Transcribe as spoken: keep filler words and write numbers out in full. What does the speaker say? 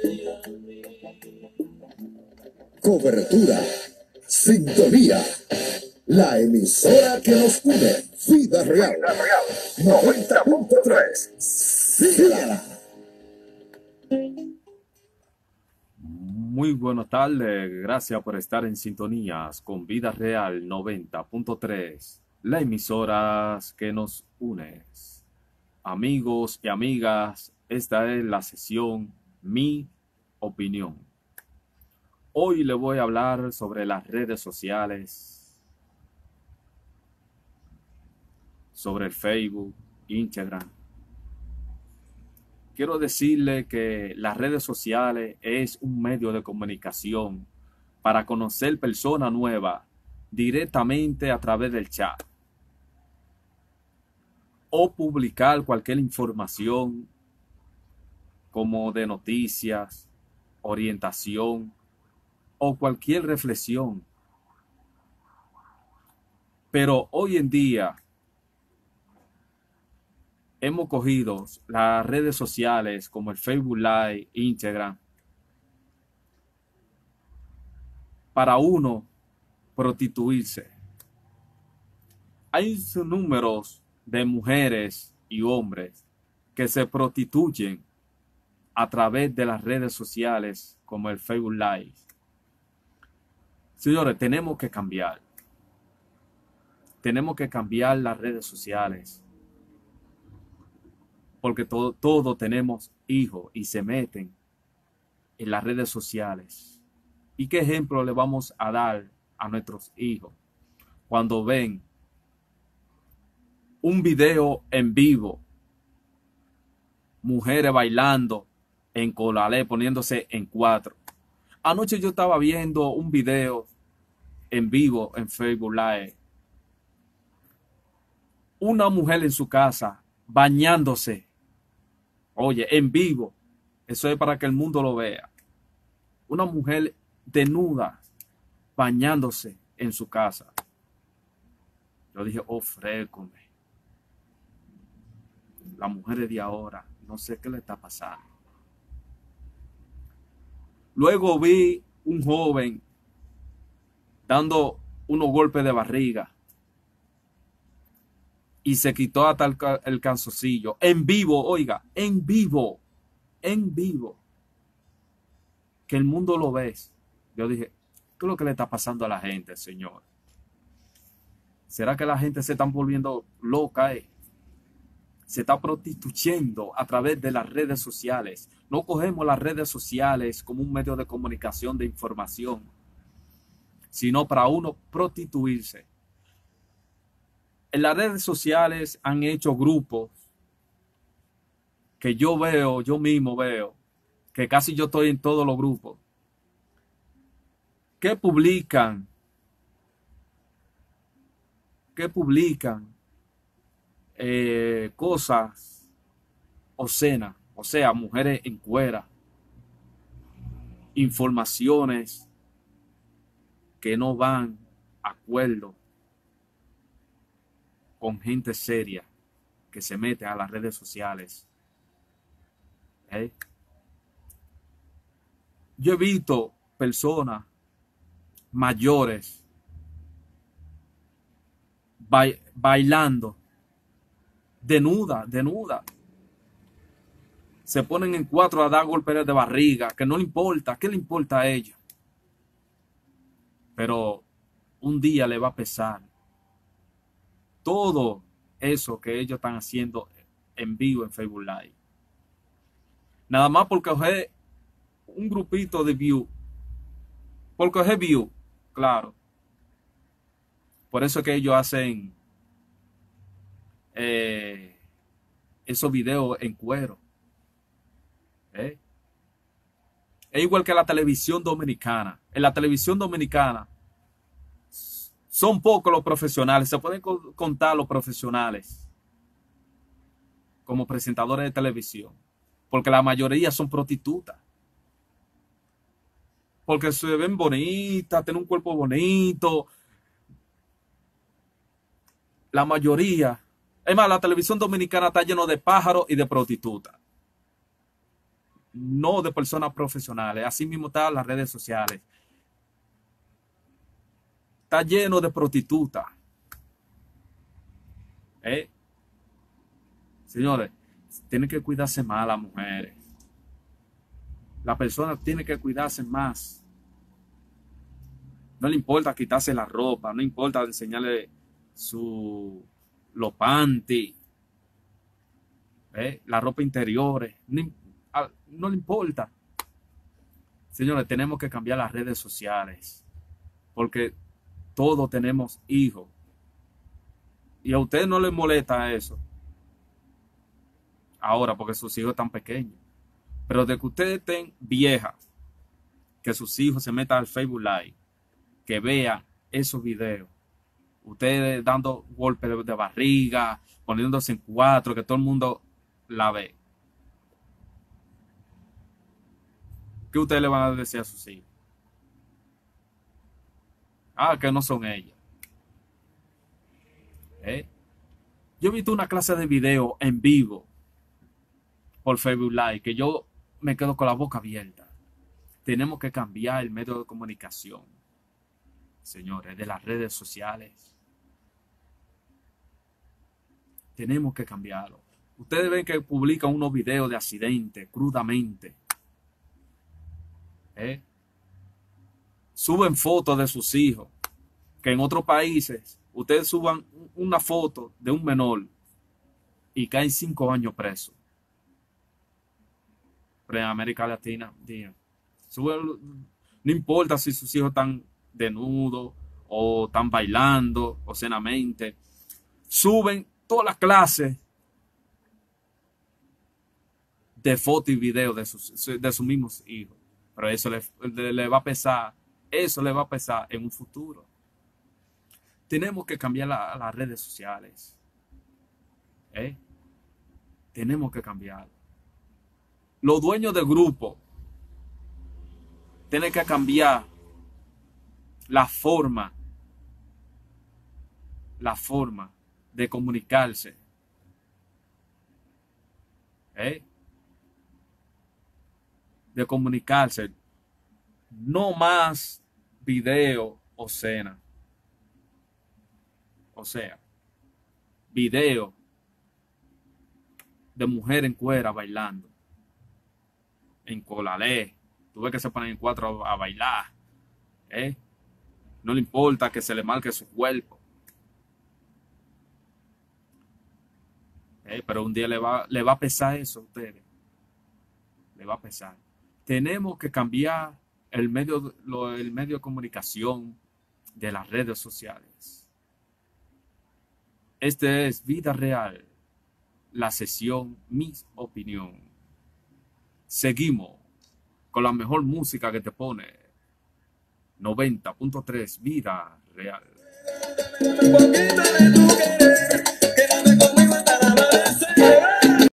Cobertura, sintonía, la emisora que nos une, Vida Real, noventa punto tres. Síguela. Muy buenas tardes, gracias por estar en sintonías con Vida Real noventa punto tres, la emisora que nos une. Amigos y amigas, esta es la sesión Mi Opinión. Hoy le voy a hablar sobre las redes sociales, sobre el Facebook, Instagram. Quiero decirle que las redes sociales es un medio de comunicación para conocer personas nuevas directamente a través del chat o publicar cualquier información como de noticias, orientación o cualquier reflexión. Pero hoy en día hemos cogido las redes sociales como el Facebook Live, Instagram, para uno prostituirse. Hay números de mujeres y hombres que se prostituyen a través de las redes sociales como el Facebook Live. Señores, tenemos que cambiar. Tenemos que cambiar las redes sociales. Porque todo, todo tenemos hijos y se meten en las redes sociales. ¿Y qué ejemplo le vamos a dar a nuestros hijos cuando ven un video en vivo, mujeres bailando en colalé, poniéndose en cuatro? Anoche yo estaba viendo un video en vivo en Facebook Live. Una mujer en su casa bañándose. Oye, en vivo. Eso es para que el mundo lo vea. Una mujer desnuda bañándose en su casa. Yo dije, oh, frécome. Las mujeres de ahora, no sé qué le está pasando. Luego vi un joven dando unos golpes de barriga y se quitó hasta el, el calzoncillo. En vivo, oiga, en vivo, en vivo. Que el mundo lo ve. Yo dije, ¿qué es lo que le está pasando a la gente, señor? ¿Será que la gente se está volviendo loca? Eh? Se está prostituyendo a través de las redes sociales. No cogemos las redes sociales como un medio de comunicación de información, sino para uno prostituirse. En las redes sociales han hecho grupos que yo veo, yo mismo veo, que casi yo estoy en todos los grupos, que publican, que publican eh, cosas obscenas, o sea, mujeres en cuera, informaciones que no van a acuerdo con gente seria que se mete a las redes sociales. ¿Eh? Yo he visto personas mayores ba bailando desnuda, desnuda. Se ponen en cuatro a dar golpes de barriga, que no le importa, ¿qué le importa a ellos? Pero un día le va a pesar todo eso que ellos están haciendo en vivo en Facebook Live. Nada más porque coger un grupito de view. Por coger view, claro. Por eso es que ellos hacen eh, esos videos en cuero. ¿Eh? Es igual que la televisión dominicana. En la televisión dominicana son pocos los profesionales. Se pueden contar los profesionales como presentadores de televisión. Porque la mayoría son prostitutas. Porque se ven bonitas, tienen un cuerpo bonito. La mayoría. Es más, la televisión dominicana está lleno de pájaros y de prostitutas. no de personas profesionales. Así mismo están las redes sociales. Está lleno de prostitutas. ¿Eh? Señores, tienen que cuidarse más las mujeres. La persona tiene que cuidarse más. No le importa quitarse la ropa, no importa enseñarle su, los panties, ¿eh? La ropa interior, no, no le importa. Señores, tenemos que cambiar las redes sociales, porque todos tenemos hijos. Y a usted no le molesta eso ahora, porque sus hijos están pequeños. Pero de que ustedes estén viejas, que sus hijos se metan al Facebook Live, que vean esos videos, ustedes dando golpes de, de barriga, poniéndose en cuatro, que todo el mundo la ve. ¿Qué ustedes le van a decir a sus hijos? Ah, que no son ellas. ¿Eh? Yo he visto una clase de video en vivo por Facebook Live que yo me quedo con la boca abierta. Tenemos que cambiar el medio de comunicación, señores, de las redes sociales. Tenemos que cambiarlo. Ustedes ven que publican unos videos de accidentes crudamente. ¿Eh? Suben fotos de sus hijos. Que en otros países ustedes suban una foto de un menor y caen cinco años presos. Pero en América Latina, digan, suben, no importa si sus hijos están desnudos o están bailando obscenamente, suben todas las clases de fotos y videos de sus, de sus mismos hijos. Pero eso le, le, le va a pesar, eso le va a pesar en un futuro. Tenemos que cambiar la, las redes sociales. ¿Eh? Tenemos que cambiar. Los dueños del grupo tienen que cambiar la forma, la forma de comunicarse. ¿Eh? De comunicarse. No más video o cena. O sea, video de mujer en cuera bailando. En colalé. Tú ves que se ponen en cuatro a, a bailar. ¿Eh? No le importa que se le marque su cuerpo. ¿Eh? Pero un día le va, le va a pesar eso a ustedes. Le va a pesar. Tenemos que cambiar el medio, lo, el medio de comunicación de las redes sociales. Este es Vida Real, la sesión Mi Opinión. Seguimos con la mejor música que te pone noventa punto tres Vida Real.